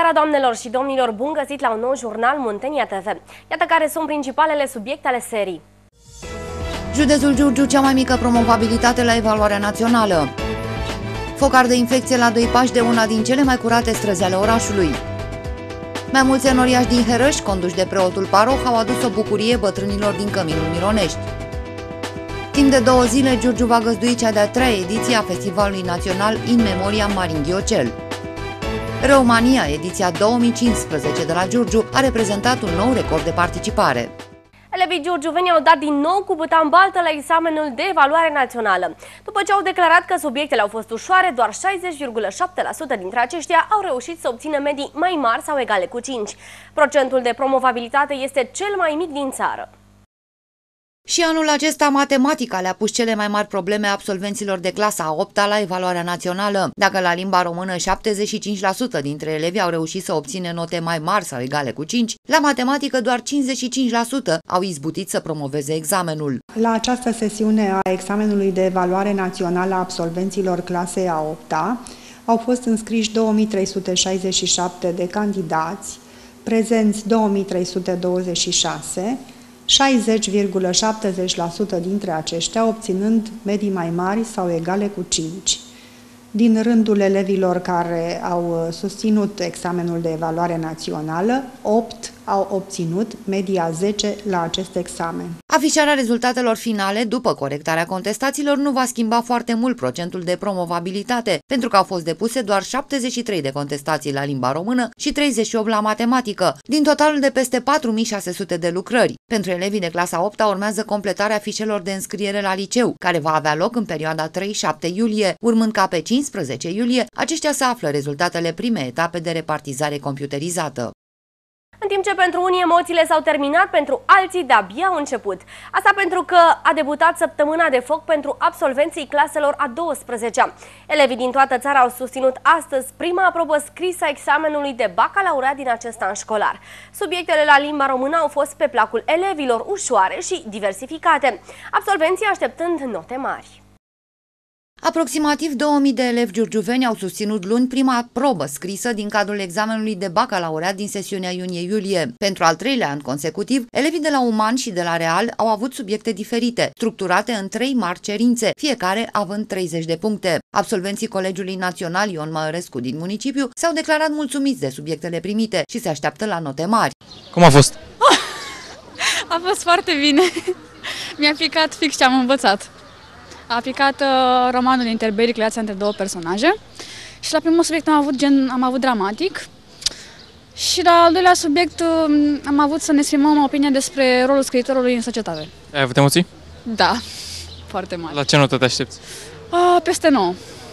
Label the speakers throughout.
Speaker 1: seara, doamnelor și domnilor, bun găsit la un nou jurnal Muntenia TV. Iată care sunt principalele subiecte ale serii.
Speaker 2: Județul Giurgiu, cea mai mică promovabilitate la evaluarea națională. Focar de infecție la 2 pași de una din cele mai curate străzi ale orașului. Mai mulți enoriași din Herăși, conduși de preotul paroh, au adus o bucurie bătrânilor din Căminul Mironești. Timp de 2 zile, Giurgiu va găzdui cea de-a 3-a ediție a Festivalului Național In Memoria Marin Ghiocel. Reomania, ediția 2015 de la Giurgiu, a reprezentat un nou record de participare.
Speaker 1: Elevii giurgiuveni au dat din nou cu băta în baltă la examenul de evaluare națională. După ce au declarat că subiectele au fost ușoare, doar 60,7% dintre aceștia au reușit să obțină medii mai mari sau egale cu 5. Procentul de promovabilitate este cel mai mic din țară.
Speaker 2: Și anul acesta, matematica le-a pus cele mai mari probleme absolvenților de clasa a 8-a la evaluarea națională. Dacă la limba română 75% dintre elevi au reușit să obțină note mai mari sau egale cu 5, la matematică doar 55% au izbutit să promoveze examenul.
Speaker 3: La această sesiune a examenului de evaluare națională a absolvenților clasei a 8-a au fost înscriși 2367 de candidați, prezenți 2326, 60,70% dintre aceștia obținând medii mai mari sau egale cu 5. Din rândul elevilor care au susținut examenul de evaluare națională, 8 au obținut media 10 la acest examen.
Speaker 2: Afișarea rezultatelor finale, după corectarea contestațiilor, nu va schimba foarte mult procentul de promovabilitate, pentru că au fost depuse doar 73 de contestații la limba română și 38 la matematică, din totalul de peste 4600 de lucrări. Pentru elevii de clasa 8-a urmează completarea fișelor de înscriere la liceu, care va avea loc în perioada 3-7 iulie, urmând ca pe 15 iulie aceștia să află rezultatele primei etape de repartizare computerizată.
Speaker 1: În timp ce pentru unii emoțiile s-au terminat, pentru alții de-abia au început. Asta pentru că a debutat săptămâna de foc pentru absolvenții claselor a 12-a. Elevii din toată țara au susținut astăzi prima aprobă scrisă a examenului de bacalaureat din acest an școlar. Subiectele la limba română au fost pe placul elevilor, ușoare și diversificate, absolvenții așteptând note mari.
Speaker 2: Aproximativ 2000 de elevi giurgiuveni au susținut luni prima probă scrisă din cadrul examenului de bacalaureat din sesiunea iunie-iulie. Pentru al 3-lea an consecutiv, elevii de la Uman și de la Real au avut subiecte diferite, structurate în 3 mari cerințe, fiecare având 30 de puncte. Absolvenții Colegiului Național Ion Măărescu din municipiu s-au declarat mulțumiți de subiectele primite și se așteaptă la note mari.
Speaker 4: Cum a fost?
Speaker 5: A fost foarte bine. Mi-a picat fix ce am învățat. A picat romanul interbelic, relația între 2 personaje și la primul subiect am avut dramatic și la al 2-lea subiect am avut să ne exprimăm opinia despre rolul scriitorului în societate.
Speaker 4: Ai avut emoții?
Speaker 5: Da, foarte mari.
Speaker 4: La ce notă te aștepți?
Speaker 5: Peste 9.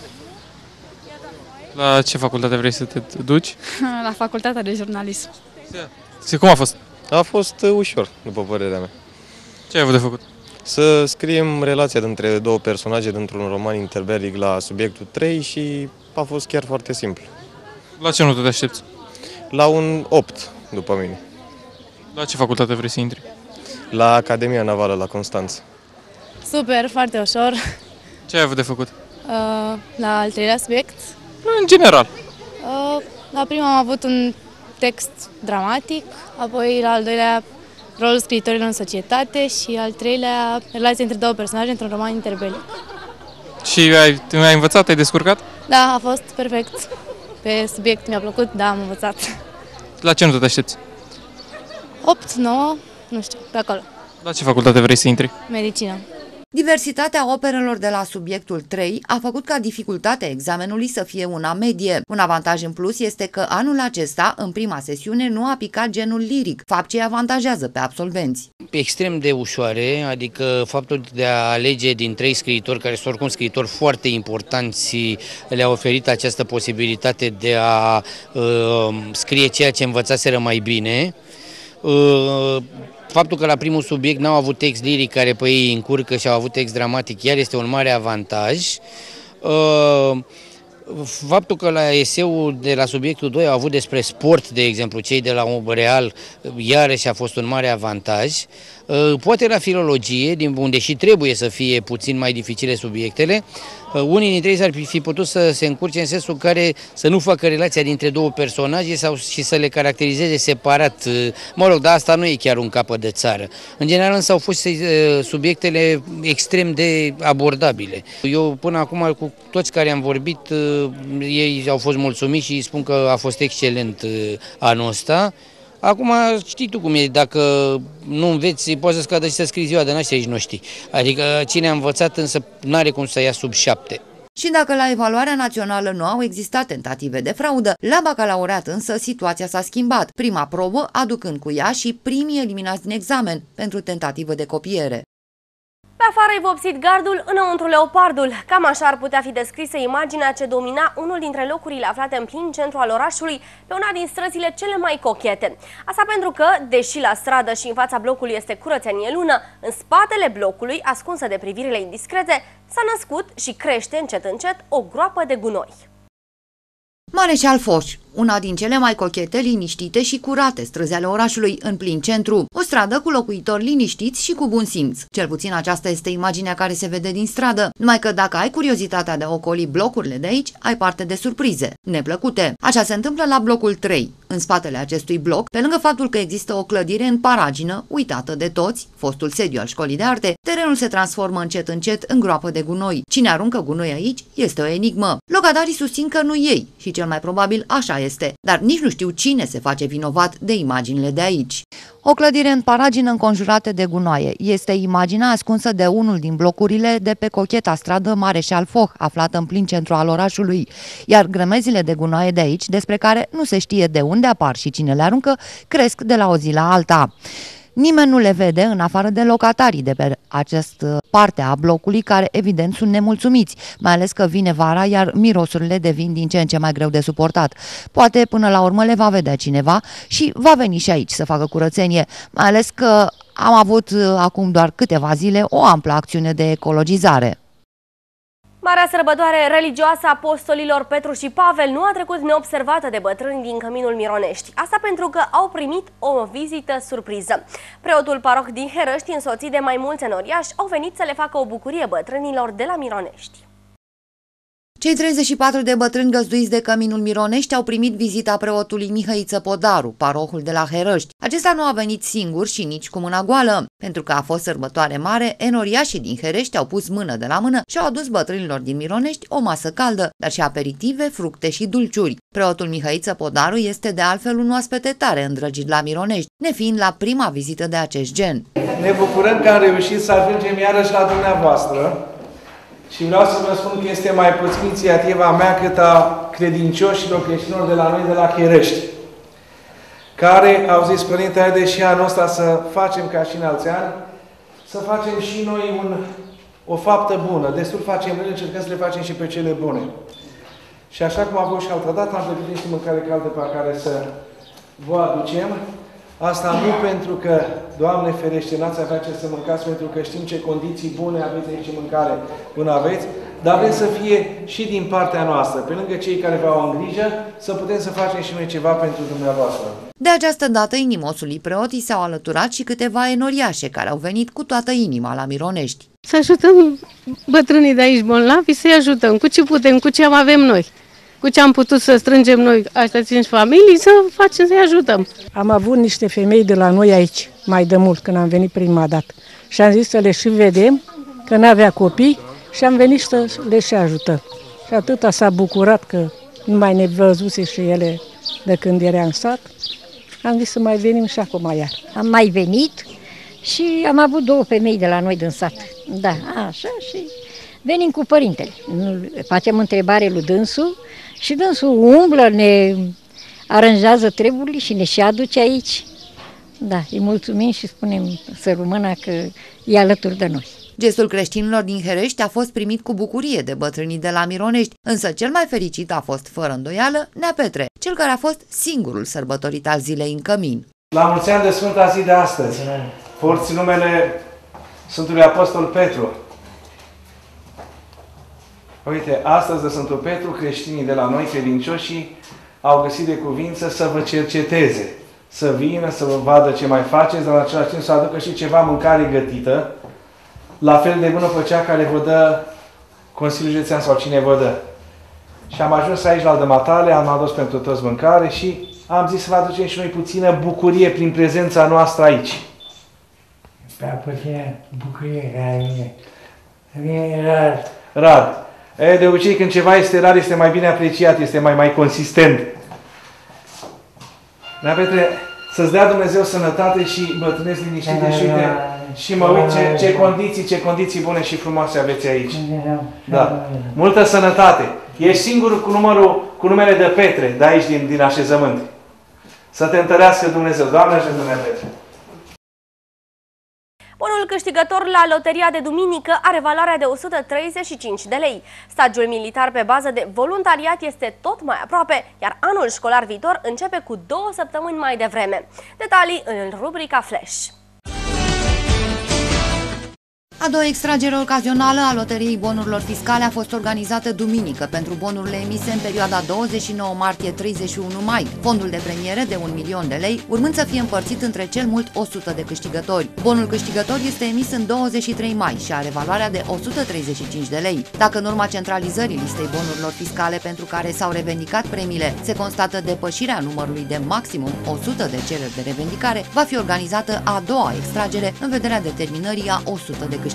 Speaker 4: La ce facultate vrei să te duci?
Speaker 5: La facultatea de jurnalism.
Speaker 4: Cum a fost?
Speaker 6: A fost ușor, după părerea mea.
Speaker 4: Ce ai avut de făcut?
Speaker 6: Să scriem relația dintre 2 personaje dintr-un roman interbelic la subiectul 3 și a fost chiar foarte simplu.
Speaker 4: La ce notă te aștepți?
Speaker 6: La un 8, după mine.
Speaker 4: La ce facultate vrei să intri?
Speaker 6: La Academia Navală, la Constanța.
Speaker 7: Super, foarte ușor.
Speaker 4: Ce ai avut de făcut?
Speaker 7: La al 3-lea subiect?
Speaker 4: În general.
Speaker 7: La prima am avut un text dramatic, apoi la al 2-lea rolul scriitorilor în societate și al 3-lea relația între 2 personaje într-un roman interbelic.
Speaker 4: Și ai învățat? Ai descurcat?
Speaker 7: Da, a fost perfect. Pe subiect mi-a plăcut, da, am învățat.
Speaker 4: La ce notă te aștepți?
Speaker 7: 8, 9, nu știu, pe acolo.
Speaker 4: La ce facultate vrei să intri?
Speaker 7: Medicină.
Speaker 2: Diversitatea operelor de la subiectul 3 a făcut ca dificultatea examenului să fie una medie. Un avantaj în plus este că anul acesta, în prima sesiune, nu a picat genul liric, fapt ce îi avantajează pe absolvenți.
Speaker 8: Extrem de ușoare, adică faptul de a alege din 3 scriitori, care sunt oricum scriitori foarte importanți, le-a oferit această posibilitate de a scrie ceea ce învățaseră mai bine. Faptul că la primul subiect n-au avut text liric care pe ei încurcă și au avut text dramatic, iar este un mare avantaj. Faptul că la eseul de la subiectul 2 au avut despre sport, de exemplu, cei de la Real, iarăși a fost un mare avantaj. Poate la filologie, din unde și trebuie să fie puțin mai dificile subiectele, unii dintre ei s-ar fi putut să se încurce în sensul care să nu facă relația dintre două personaje și să le caracterizeze separat. Mă rog, dar asta nu e chiar un capăt de țară. În general însă au fost subiectele extrem de abordabile. Eu până acum cu toți care am vorbit, ei au fost mulțumiți și spun că a fost excelent anul ăsta. Acum știi tu cum e, dacă nu înveți, poți să scadă și să scrii ziua de naștere și nu știi. Adică cine a învățat însă nu are cum să ia sub 7.
Speaker 2: Și dacă la evaluarea națională nu au existat tentative de fraudă, la bacalaureat însă situația s-a schimbat, prima probă aducând cu ea și primii eliminați din examen pentru tentativă de copiere.
Speaker 1: Pe afară-i vopsit gardul, înăuntru leopardul. Cam așa ar putea fi descrisă imaginea ce domina unul dintre locurile aflate în plin centru al orașului, pe una din străzile cele mai cochete. Asta pentru că, deși la stradă și în fața blocului este curățenie lună, în spatele blocului, ascunsă de privirile indiscrete, s-a născut și crește încet încet o groapă de gunoi.
Speaker 2: Mareșal Foș, una din cele mai cochete, liniștite și curate străzi ale orașului, în plin centru. O stradă cu locuitori liniștiți și cu bun simț. Cel puțin aceasta este imaginea care se vede din stradă, numai că dacă ai curiozitatea de a ocoli blocurile de aici, ai parte de surprize neplăcute. Așa se întâmplă la blocul 3. În spatele acestui bloc, pe lângă faptul că există o clădire în paragină, uitată de toți, fostul sediu al școlii de arte, terenul se transformă încet încet în groapă de gunoi. Cine aruncă gunoi aici este o enigmă. Locatarii susțin că nu ei și cel mai probabil așa este, dar nici nu știu cine se face vinovat de imaginile de aici. O clădire în paragină înconjurată de gunoaie este imaginea ascunsă de unul din blocurile de pe cocheta stradă Mareșal Foch, aflată în plin centru al orașului, iar grămezile de gunoaie de aici, despre care nu se știe de unde apar și cine le aruncă, cresc de la o zi la alta. Nimeni nu le vede în afară de locatarii de pe această parte a blocului, care evident sunt nemulțumiți, mai ales că vine vara, iar mirosurile devin din ce în ce mai greu de suportat. Poate până la urmă le va vedea cineva și va veni și aici să facă curățenie, mai ales că am avut acum doar câteva zile o amplă acțiune de ecologizare.
Speaker 1: Marea sărbătoare religioasă a apostolilor Petru și Pavel nu a trecut neobservată de bătrâni din Căminul Mironești. Asta pentru că au primit o vizită surpriză. Preotul paroh din Herăști, însoțit de mai mulți enoriași, au venit să le facă o bucurie bătrânilor de la Mironești.
Speaker 2: Cei 34 de bătrâni găzduiți de Căminul Mironești au primit vizita preotului Mihăiță Podaru, parohul de la Herăști. Acesta nu a venit singur și nici cu mâna goală. Pentru că a fost sărbătoare mare, enoriașii din Herăști au pus mână de la mână și au adus bătrânilor din Mironești o masă caldă, dar și aperitive, fructe și dulciuri. Preotul Mihăiță Podaru este de altfel un oaspete tare îndrăgit la Mironești, nefiind la prima vizită de acest gen.
Speaker 9: Ne bucurăm că am reușit să ajungem iarăși la dumneavoastră. Și vreau să vă spun că este mai puțin inițiativa mea cât a credincioșilor creștinilor de la noi, de la Herăști, care au zis, Părinte, haideți și anul ăsta să facem ca și în alți ani, să facem și noi o faptă bună. Destul facem rele, încercăm să le facem și pe cele bune. Și așa cum a fost și altă dată, am pregătit niște mâncare caldă pe care să vă aducem. Asta nu pentru că, Doamne ferește, n-ați avea ce să mâncați, pentru că știm ce condiții bune aveți aici, ce mâncare bună aveți, dar vrem să fie și din partea noastră, pe lângă cei care vă au în grijă, să putem să facem și noi ceva pentru dumneavoastră.
Speaker 2: De această dată, inimosului preotii s-au alăturat și câteva enoriașe care au venit cu toată inima la Mironești.
Speaker 10: Să ajutăm bătrânii de aici bolnavi, să-i ajutăm cu ce putem, cu ce avem noi. Cu ce am putut să strângem noi, astea 5 familii, să facem să-i ajutăm.
Speaker 11: Am avut niște femei de la noi aici, mai de mult, când am venit prima dată. Și am zis să le și vedem, că n-avea copii, și am venit să le și ajutăm. Și atâta s-a bucurat că nu mai ne văzuse și ele de când era în sat. Am zis să mai venim și acum iar.
Speaker 12: Am mai venit și am avut 2 femei de la noi din sat. Da, așa, și venim cu părintele. Facem întrebare lui dânsul și dânsul umblă, ne aranjează treburile și ne și aduce aici. Da, îi mulțumim și spunem să rămână că e alături de noi.
Speaker 2: Gestul creștinilor din Herăști a fost primit cu bucurie de bătrânii de la Mironești, însă cel mai fericit a fost, fără îndoială, Nea Petre, cel care a fost singurul sărbătorit al zilei în cămin.
Speaker 9: La mulți ani de Sfânta zi de astăzi, porți numele Sfântului Apostol Petru. Uite, astăzi de Sfântul Petru, creștinii de la noi, credincioșii, au găsit de cuvință să vă cerceteze, să vină, să vă vadă ce mai faceți, dar în același timp să aducă și ceva mâncare gătită, la fel de bună pe cea care vă dă Consiliul Județean sau cine vă dă. Și am ajuns aici la Dămatale, am adus pentru toți mâncare și am zis să vă aducem și noi puțină bucurie prin prezența noastră aici.
Speaker 13: Prea puțină bucurie care vine rar.
Speaker 9: Rar. De obicei, când ceva este rar, este mai bine apreciat, este mai consistent. Dar, Petre, să-ți dea Dumnezeu sănătate și bătrâneți liniștite și uite, și mă uit ce condiții bune și frumoase aveți aici. Da. Multă sănătate. Ești singurul cu numele de Petre, de aici, din așezământ. Să te întărească Dumnezeu. Doamne ajută, Petre.
Speaker 1: Bonul câștigător la loteria de duminică are valoarea de 135 de lei. Stagiul militar pe bază de voluntariat este tot mai aproape, iar anul școlar viitor începe cu 2 săptămâni mai devreme. Detalii în rubrica Flash.
Speaker 2: A doua extragere ocazională a loteriei bonurilor fiscale a fost organizată duminică pentru bonurile emise în perioada 29 martie-31 mai. Fondul de premiere de 1 milion de lei, urmând să fie împărțit între cel mult 100 de câștigători. Bonul câștigător este emis în 23 mai și are valoarea de 135 de lei. Dacă în urma centralizării listei bonurilor fiscale pentru care s-au revendicat premiile se constată depășirea numărului de maximum 100 de cereri de revendicare, va fi organizată a doua extragere în vederea determinării a 100 de câștigători.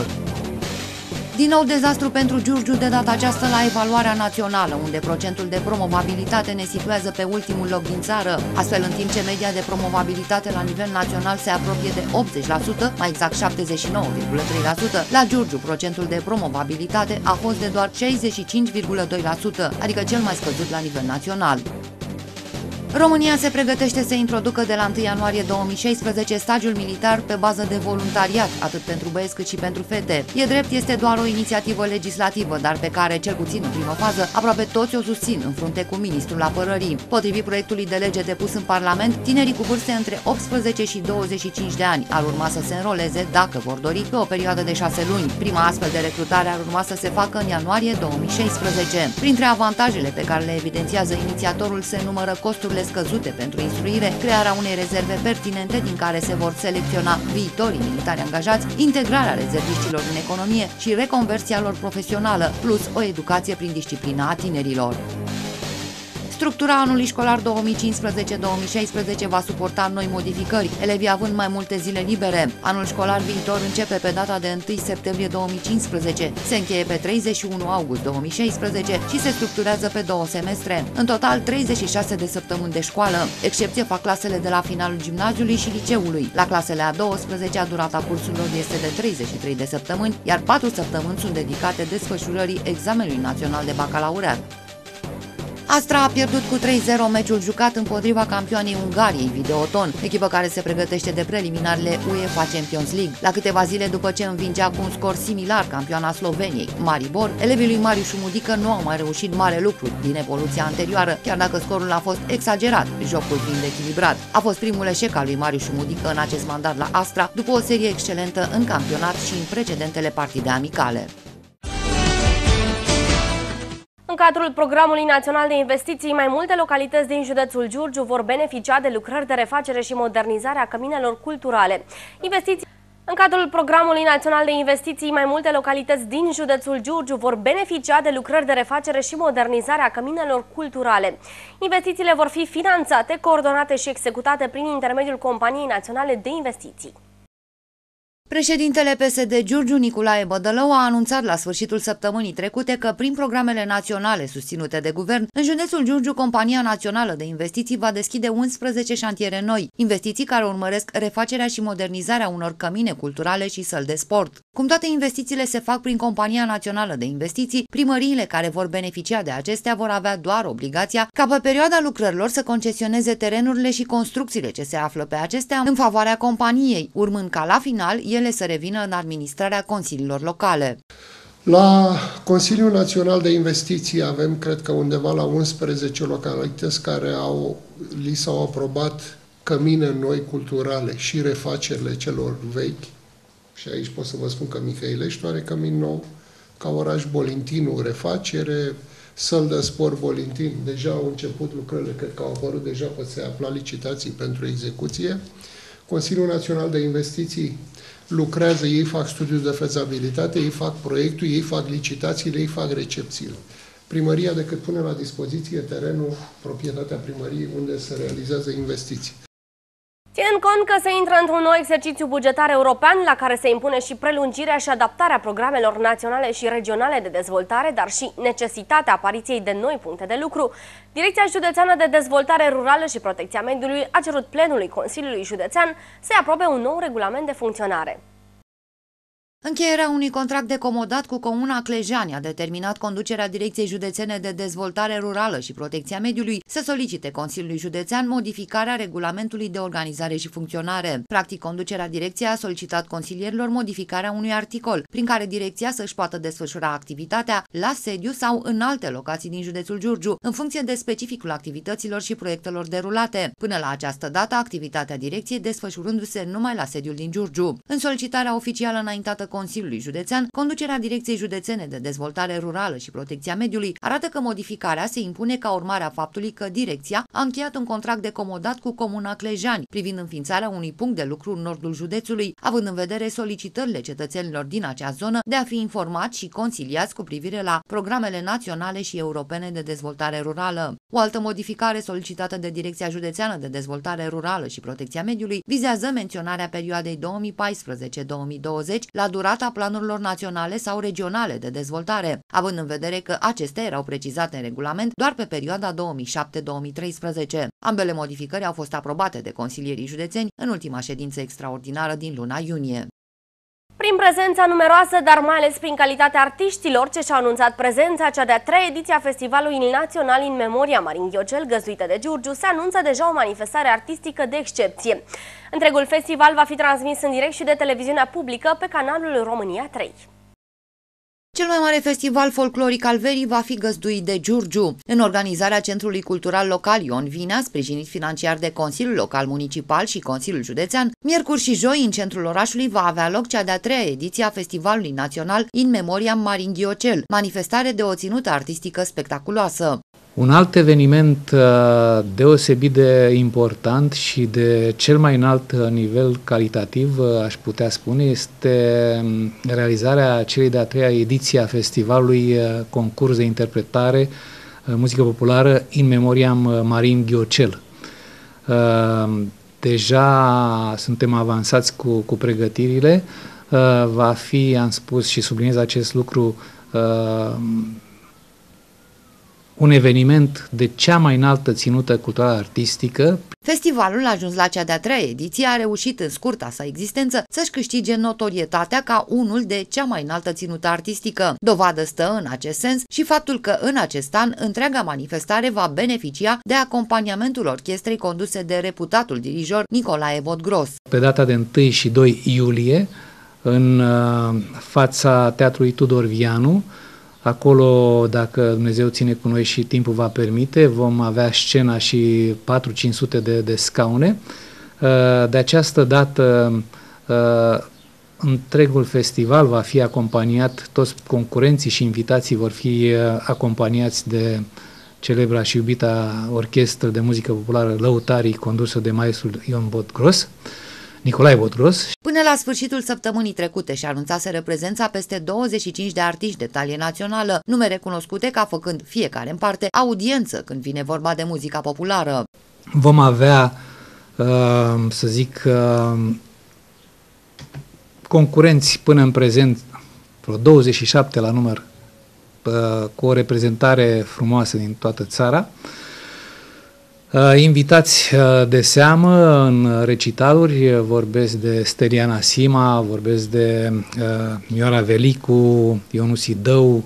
Speaker 2: Din nou dezastru pentru Giurgiu, de data aceasta la evaluarea națională, unde procentul de promovabilitate ne situează pe ultimul loc din țară. Astfel, în timp ce media de promovabilitate la nivel național se apropie de 80%, mai exact 79,3%, la Giurgiu procentul de promovabilitate a fost de doar 65,2%, adică cel mai scăzut la nivel național. România se pregătește să introducă de la 1 ianuarie 2016 stagiul militar pe bază de voluntariat, atât pentru băieți cât și pentru fete. E drept, este doar o inițiativă legislativă, dar pe care, cel puțin în primă fază, aproape toți o susțin în frunte cu ministrul apărării. Potrivit proiectului de lege depus în Parlament, tinerii cu vârste între 18 și 25 de ani ar urma să se înroleze, dacă vor dori, pe o perioadă de 6 luni. Prima astfel de recrutare ar urma să se facă în ianuarie 2016. Printre avantajele pe care le evidențiază inițiatorul se numără costurile scăzute pentru instruire, crearea unei rezerve pertinente din care se vor selecționa viitorii militari angajați, integrarea rezerviștilor în economie și reconversia lor profesională, plus o educație prin disciplina a tinerilor. Structura anului școlar 2015-2016 va suporta noi modificări, elevii având mai multe zile libere. Anul școlar viitor începe pe data de 1 septembrie 2015, se încheie pe 31 august 2016 și se structurează pe 2 semestre. În total, 36 de săptămâni de școală. Excepție fac clasele de la finalul gimnaziului și liceului. La clasele a 12-a, durata cursurilor este de 33 de săptămâni, iar 4 săptămâni sunt dedicate desfășurării examenului național de bacalaureat. Astra a pierdut cu 3-0 meciul jucat împotriva campioanei Ungariei, Videoton, echipă care se pregătește de preliminarele UEFA Champions League. La câteva zile după ce învingea cu un scor similar campioana Sloveniei, Maribor, elevii lui Marius Șumudică nu au mai reușit mare lucru din evoluția anterioară, chiar dacă scorul a fost exagerat, jocul fiind echilibrat. A fost primul eșec al lui Marius Șumudică în acest mandat la Astra, după o serie excelentă în campionat și în precedentele partide amicale.
Speaker 1: În cadrul Programului Național de Investiții, mai multe localități din județul Giurgiu vor beneficia de lucrări de refacere și modernizare a căminelor culturale. În cadrul Programului Național de Investiții, mai multe localități din județul Giurgiu vor beneficia de lucrări de refacere și modernizare a căminelor culturale. Investițiile vor fi finanțate, coordonate și executate prin intermediul Companiei Naționale de Investiții.
Speaker 2: Președintele PSD Giurgiu, Nicolae Bădălău, a anunțat la sfârșitul săptămânii trecute că prin programele naționale susținute de guvern, în județul Giurgiu, Compania Națională de Investiții va deschide 11 șantiere noi, investiții care urmăresc refacerea și modernizarea unor cămine culturale și săli de sport. Cum toate investițiile se fac prin Compania Națională de Investiții, primăriile care vor beneficia de acestea vor avea doar obligația ca pe perioada lucrărilor să concesioneze terenurile și construcțiile ce se află pe acestea în favoarea companiei, urmând ca la final ele să revină în administrarea consiliilor locale.
Speaker 14: La Consiliul Național de Investiții avem, cred că undeva la 11 localități care li s-au aprobat cămine noi culturale și refacerile celor vechi. Și aici pot să vă spun că Mihăilești are cămin nou, ca oraș Bolintinu, refacere, săl de sport Bolintin, deja au început lucrările, cred că au apărut deja, pot să afla licitații pentru execuție. Consiliul Național de Investiții lucrează, ei fac studiul de fezabilitate, ei fac proiectul, ei fac licitațiile, ei fac recepțiile. Primăria decât pune la dispoziție terenul, proprietatea primăriei unde se realizează investiții.
Speaker 1: Ținând cont că se intră într-un nou exercițiu bugetar european la care se impune și prelungirea și adaptarea programelor naționale și regionale de dezvoltare, dar și necesitatea apariției de noi puncte de lucru, Direcția Județeană de Dezvoltare Rurală și Protecția Mediului a cerut plenului Consiliului Județean să-i aprobe un nou regulament de funcționare.
Speaker 2: Încheierea unui contract de comodat cu Comuna Clejani a determinat conducerea Direcției Județene de Dezvoltare Rurală și Protecția Mediului să solicite Consiliului Județean modificarea regulamentului de organizare și funcționare. Practic, conducerea direcției a solicitat consilierilor modificarea unui articol, prin care direcția să-și poată desfășura activitatea la sediu sau în alte locații din județul Giurgiu, în funcție de specificul activităților și proiectelor derulate. Până la această dată, activitatea direcției desfășurându-se numai la sediul din Giurgiu. În solicitarea oficială înaintată Consiliului Județean, conducerea Direcției Județene de Dezvoltare Rurală și Protecția Mediului arată că modificarea se impune ca urmare a faptului că direcția a încheiat un contract de comodat cu Comuna Clejani privind înființarea unui punct de lucru în nordul județului, având în vedere solicitările cetățenilor din acea zonă de a fi informați și consiliați cu privire la programele naționale și europene de dezvoltare rurală. O altă modificare solicitată de Direcția Județeană de Dezvoltare Rurală și Protecția Mediului vizează menționarea perioadei 2014-2020 la durata planurilor naționale sau regionale de dezvoltare, având în vedere că acestea erau precizate în regulament doar pe perioada 2007-2013. Ambele modificări au fost aprobate de consilierii județeni în ultima ședință extraordinară din luna iunie.
Speaker 1: Prin prezența numeroasă, dar mai ales prin calitatea artiștilor ce și-au anunțat prezența, cea de-a treia ediție a Festivalului Național in Memoria Marin Ghiocel, găzduită de Giurgiu, se anunță deja o manifestare artistică de excepție. Întregul festival va fi transmis în direct și de televiziunea publică pe canalul România 3.
Speaker 2: Cel mai mare festival folcloric al verii va fi găzduit de Giurgiu. În organizarea Centrului Cultural Local Ion Vinea, sprijinit financiar de Consiliul Local Municipal și Consiliul Județean, miercuri și joi în centrul orașului va avea loc cea de-a treia ediție a Festivalului Național in Memoria Marin Ghiocel, manifestare de o ținută artistică spectaculoasă.
Speaker 15: Un alt eveniment deosebit de important și de cel mai înalt nivel calitativ, aș putea spune, este realizarea celei de-a treia ediție a festivalului concurs de interpretare muzică populară in memoriam Marin Ghiocel. Deja suntem avansați cu pregătirile, va fi, am spus și subliniez acest lucru, un eveniment de cea mai înaltă ținută culturală artistică.
Speaker 2: Festivalul, ajuns la cea de-a treia ediție, a reușit în scurta sa existență să-și câștige notorietatea ca unul de cea mai înaltă ținută artistică. Dovadă stă în acest sens și faptul că în acest an întreaga manifestare va beneficia de acompaniamentul orchestrei conduse de reputatul dirijor Nicolae Vodgros.
Speaker 15: Pe data de 1 și 2 iulie, în fața Teatrului Tudor Vianu, acolo, dacă Dumnezeu ține cu noi și timpul va permite, vom avea scena și 400-500 de scaune. De această dată, întregul festival va fi acompaniat, toți concurenții și invitații vor fi acompaniați de celebra și iubita orchestră de muzică populară Lăutarii, condusă de maestrul Ion Vodgros, Nicolae Vodgros.
Speaker 2: Până la sfârșitul săptămânii trecute și anunțase prezența peste 25 de artiști de talie națională, nume cunoscute ca făcând fiecare în parte audiență când vine vorba de muzica populară.
Speaker 15: Vom avea, să zic, concurenți până în prezent, vreo 27 la număr, cu o reprezentare frumoasă din toată țara. Invitați de seamă în recitaluri, vorbesc de Steliana Sima, vorbesc de Mioara Velicu, Ionu Sidău,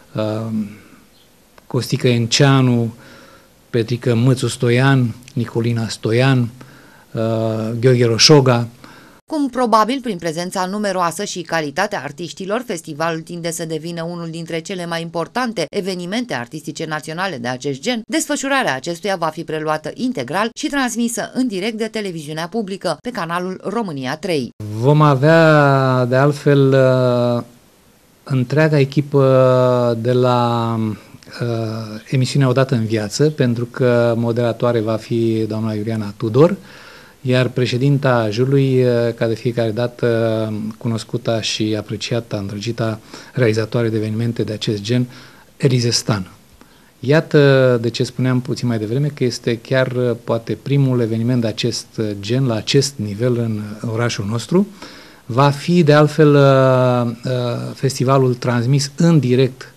Speaker 15: Costică Enceanu, Petrică Mățu Stoian, Nicolina Stoian, Gheorghe Roșoga.
Speaker 2: Cum probabil, prin prezența numeroasă și calitatea artiștilor, festivalul tinde să devină unul dintre cele mai importante evenimente artistice naționale de acest gen, desfășurarea acestuia va fi preluată integral și transmisă în direct de televiziunea publică pe canalul România 3.
Speaker 15: Vom avea, de altfel, întreaga echipă de la emisiunea Odată în Viață, pentru că moderatoare va fi doamna Iuliana Tudor, iar președinta jurului, ca de fiecare dată, cunoscută și apreciată, îndrăgita realizatoare de evenimente de acest gen, Elize Stan. Iată de ce spuneam puțin mai devreme că este chiar poate primul eveniment de acest gen, la acest nivel în orașul nostru. Va fi de altfel festivalul transmis în direct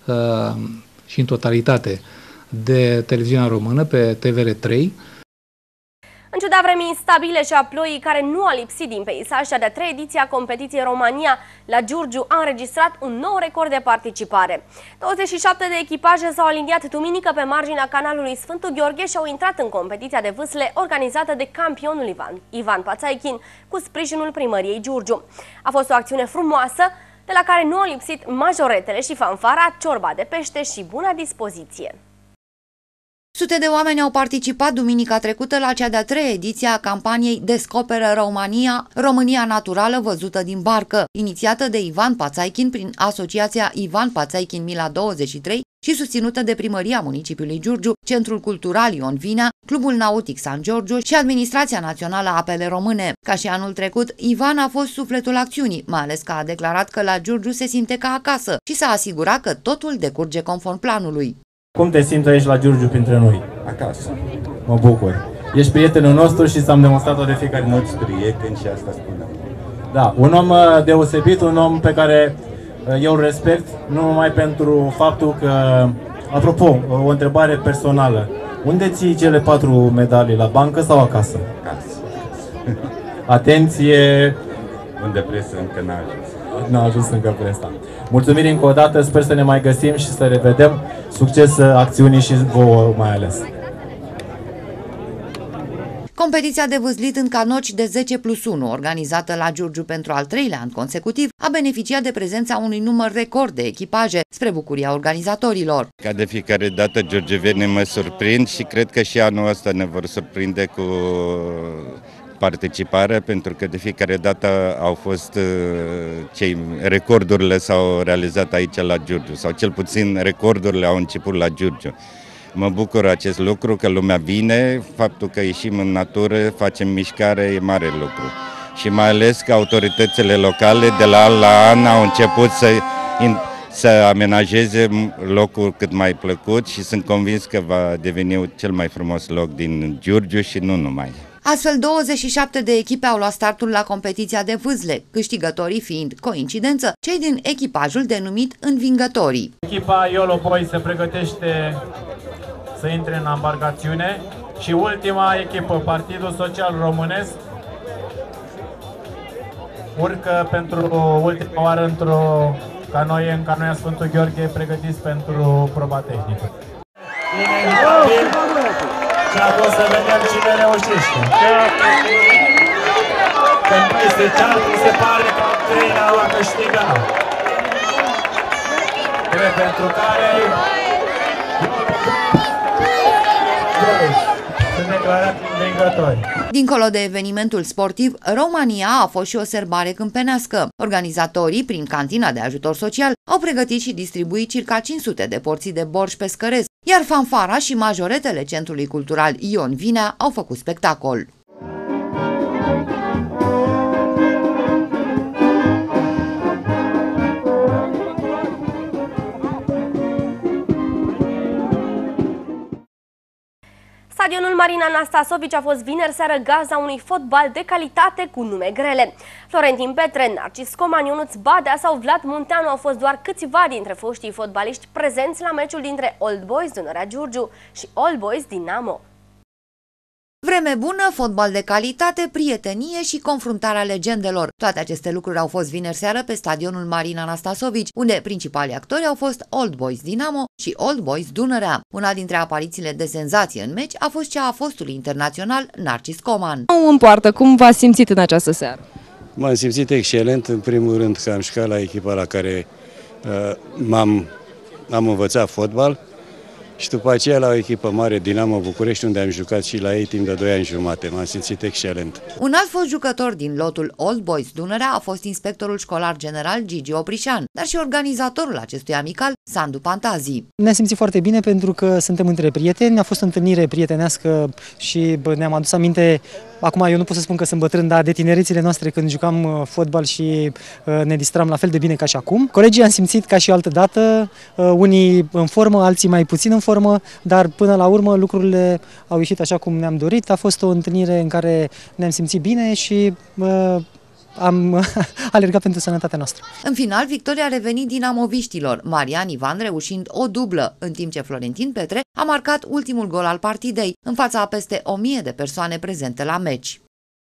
Speaker 15: și în totalitate de televiziunea română pe TVR3.
Speaker 1: În ciuda vremii instabile și a ploii care nu a lipsit din peisaj, cea de-a treia ediție a competiției România la Giurgiu a înregistrat un nou record de participare. 27 de echipaje s-au aliniat duminică pe marginea canalului Sfântul Gheorghe și au intrat în competiția de vâsle organizată de campionul Ivan Pațaichin cu sprijinul primăriei Giurgiu. A fost o acțiune frumoasă de la care nu au lipsit majoretele și fanfara, ciorba de pește și buna dispoziție.
Speaker 2: Sute de oameni au participat duminica trecută la cea de-a treia ediție a campaniei Descoperă România, România Naturală văzută din barcă, inițiată de Ivan Pațaichin prin Asociația Ivan Pațaichin Mila 23 și susținută de Primăria Municipiului Giurgiu, Centrul Cultural Ion Vinea, Clubul Nautic San Giorgio și Administrația Națională a Apele Române. Ca și anul trecut, Ivan a fost sufletul acțiunii, mai ales că a declarat că la Giurgiu se simte ca acasă și s-a asigurat că totul decurge conform planului.
Speaker 16: Cum te simți aici la Giurgiu printre noi?
Speaker 17: Acasă.
Speaker 16: Mă bucur. Ești prietenul nostru și ți-am demonstrat-o de fiecare dată.
Speaker 17: Mulți prieteni și asta spunem.
Speaker 16: Da, un om deosebit, un om pe care eu îl respect, nu numai pentru faptul că, apropo, o întrebare personală. Unde ții cele 4 medalii, la bancă sau acasă?
Speaker 17: Acasă.
Speaker 16: Atenție!
Speaker 17: Unde presă încă n-a ajuns.
Speaker 16: N-a ajuns încă presa. Mulțumiri încă o dată, sper să ne mai găsim și să revedem. Succes acțiunii și vouă mai ales.
Speaker 2: Competiția de vâslit în canoci de 10+1, organizată la Giurgiu pentru al 3-lea an consecutiv, a beneficiat de prezența unui număr record de echipaje, spre bucuria organizatorilor.
Speaker 17: Ca de fiecare dată, giurgiuvenii mă surprind și cred că și anul ăsta ne vor surprinde cu participarea, pentru că de fiecare dată au fost recordurile s-au realizat aici la Giurgiu, sau cel puțin recordurile au început la Giurgiu. Mă bucur acest lucru, că lumea vine, faptul că ieșim în natură, facem mișcare, e mare lucru. Și mai ales că autoritățile locale de la an la an au început să amenajeze locul cât mai plăcut și sunt convins că va deveni cel mai frumos loc din Giurgiu și nu numai.
Speaker 2: Astfel, 27 de echipe au luat startul la competiția de vâsle, câștigătorii fiind, coincidență, cei din echipajul denumit Învingătorii.
Speaker 16: Echipa Yolo Boy se pregătește să intre în embarcațiune și ultima echipă, Partidul Social Românesc, urcă pentru ultima oară într-o canoie, în canoia Sfântul Gheorghe, pregătiți pentru proba tehnică. Și acum să vedem cine reușește. Când este ceartă, se pare că al 3-lea va câștiga. Pentru care sunt declarat învingători.
Speaker 2: Dincolo de evenimentul sportiv, România a fost și o serbare câmpenească. Organizatorii, prin cantina de ajutor social, au pregătit și distribuit circa 500 de porții de borș pescăresc, iar fanfara și majoretele Centrului Cultural Ion Vinea au făcut spectacol.
Speaker 1: Stadionul Marin Anastasovici a fost vineri seară gazda unui fotbal de calitate cu nume grele. Florentin Petre, Narcis Coman, Ionuț Badea sau Vlad Munteanu au fost doar câțiva dintre foștii fotbaliști prezenți la meciul dintre Old Boys Dunărea Giurgiu și Old Boys Dinamo.
Speaker 2: Vreme bună, fotbal de calitate, prietenie și confruntarea legendelor. Toate aceste lucruri au fost vineri seară pe stadionul Marin Anastasovici, unde principalii actori au fost Old Boys Dinamo și Old Boys Dunărea. Una dintre aparițiile de senzație în meci a fost cea a fostului internațional Narcis Coman.
Speaker 18: În poartă, cum v-ați simțit în această seară?
Speaker 19: M-am simțit excelent, în primul rând că am jucat la echipa la care am învățat fotbal și după aceea la o echipă mare, Dinamo București, unde am jucat și la ei timp de 2 ani jumate. M-am simțit excelent.
Speaker 2: Un alt fost jucător din lotul Old Boys Dunărea a fost inspectorul școlar general Gigi Oprișan, dar și organizatorul acestui amical, Sandu Pantazi.
Speaker 20: Ne-am simțit foarte bine pentru că suntem între prieteni, a fost o întâlnire prietenească și ne-am adus aminte. Acum eu nu pot să spun că sunt bătrân, dar de tinerețile noastre când jucam fotbal și ne distram la fel de bine ca și acum. Colegii am simțit ca și altă dată, unii în formă, alții mai puțin în formă, dar până la urmă lucrurile au ieșit așa cum ne-am dorit. A fost o întâlnire în care ne-am simțit bine și am alergat pentru sănătatea noastră.
Speaker 2: În final, victoria a revenit dinamoviștilor, Marian Ivan reușind o dublă, în timp ce Florentin Petre a marcat ultimul gol al partidei, în fața a peste 1000 de persoane prezente la meci.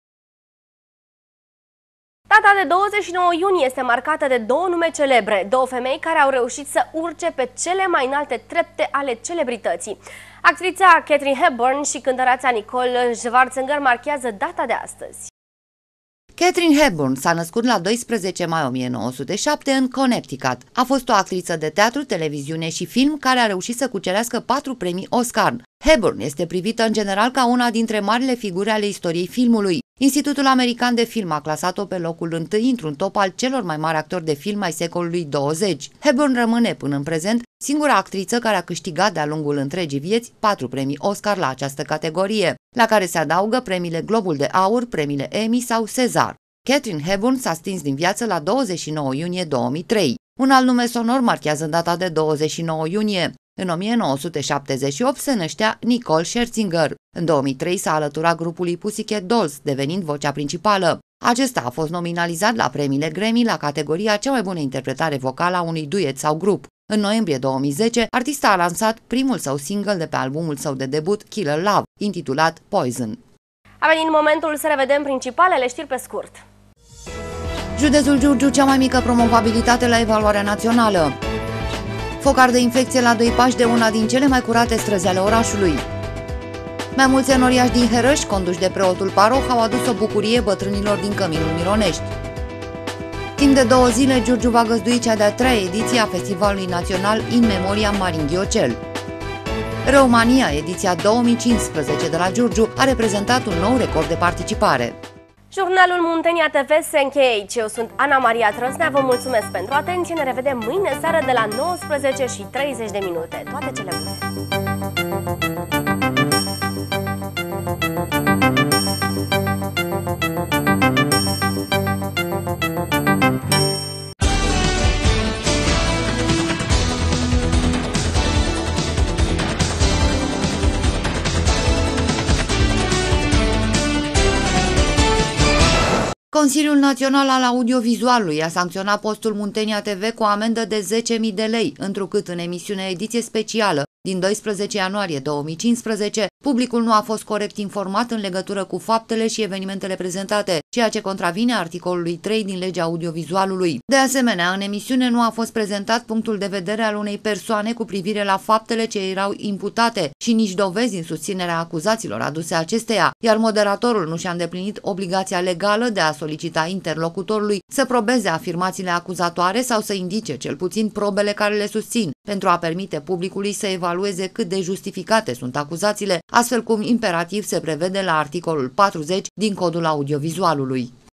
Speaker 1: Data de 29 iunie este marcată de două nume celebre, două femei care au reușit să urce pe cele mai înalte trepte ale celebrității. Actrița Katharine Hepburn și cântăreața Nicole Schwarzenegger marchează data de astăzi.
Speaker 2: Katharine Hepburn s-a născut la 12 mai 1907 în Connecticut. A fost o actriță de teatru, televiziune și film care a reușit să cucerească 4 premii Oscar. Hepburn este privită în general ca una dintre marile figuri ale istoriei filmului. Institutul American de Film a clasat-o pe locul întâi într-un top al celor mai mari actori de film ai secolului 20. Hepburn rămâne până în prezent singura actriță care a câștigat de-a lungul întregii vieți 4 premii Oscar la această categorie, la care se adaugă premiile Globul de Aur, premiile Emmy sau César. Katharine Hepburn s-a stins din viață la 29 iunie 2003. Un alt nume sonor marchează data de 29 iunie. În 1978 se năștea Nicole Scherzinger. În 2003 s-a alăturat grupului Pussycat Dolls, devenind vocea principală. Acesta a fost nominalizat la premiile Grammy la categoria cea mai bună interpretare vocală a unui duet sau grup. În noiembrie 2010, artista a lansat primul său single de pe albumul său de debut Killer Love, intitulat Poison.
Speaker 1: A venit momentul să revedem principalele știri pe scurt.
Speaker 2: Județul Giurgiu, cea mai mică promovabilitate la evaluarea națională. Focar de infecție la 2 pași de una din cele mai curate străzi ale orașului. Mai mulți enoriași din Herăși, conduși de preotul paroh, au adus o bucurie bătrânilor din Căminul Mironești. Timp de 2 zile, Giurgiu va găzdui cea de-a 3-a ediție a Festivalului Național In Memoria Marin Ghiocel. România, ediția 2015 de la Giurgiu, a reprezentat un nou record de participare.
Speaker 1: Jurnalul Muntenia TV se încheie aici. Eu sunt Ana Maria Trăsnea, vă mulțumesc pentru atenție. Ne revedem mâine seară de la 19:30. Toate cele bune!
Speaker 2: Consiliul Național al Audiovizualului a sancționat postul Muntenia TV cu o amendă de 10.000 de lei, întrucât în emisiunea ediție specială din 12 ianuarie 2015, publicul nu a fost corect informat în legătură cu faptele și evenimentele prezentate, ceea ce contravine articolului 3 din legea audiovizualului. De asemenea, în emisiune nu a fost prezentat punctul de vedere al unei persoane cu privire la faptele ce erau imputate și nici dovezi în susținerea acuzațiilor aduse acesteia, iar moderatorul nu și-a îndeplinit obligația legală de a solicita interlocutorului să probeze afirmațiile acuzatoare sau să indice cel puțin probele care le susțin, pentru a permite publicului să evalueze cât de justificate sunt acuzațiile, astfel cum imperativ se prevede la articolul 40 din Codul Audiovizualului.